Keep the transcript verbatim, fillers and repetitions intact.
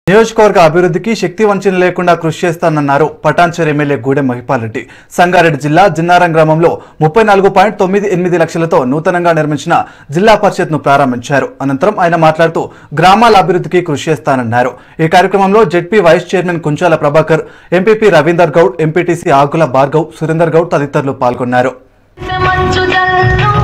నియోజకవర్గ అభివృద్ధికి శక్తి వంచన లేకుండా కృషి చేస్తానన్నారు పటాన్చెరు ఎమ్మెల్యే గూడెం మహిపాల్ రెడ్డి. సంగారెడ్డి జిల్లా జిన్నారం గ్రామంలో ముప్పై నాలుగు పాయింట్ తొమ్మిది ఎనిమిది లక్షలతో నూతనంగా నిర్మించిన జిల్లా పరిషత్ ను ప్రారంభించారు. అనంతరం ఆయన మాట్లాడుతూ గ్రామాల అభివృద్ధికి కృషి చేస్తానన్నారు. ఈ కార్యక్రమంలో ZP vice chairman Kunchala Prabhakar, MPP Ravinder Goud, MPTC Akula Bhargav, Surender Goud తదితరులు పాల్గొన్నారు.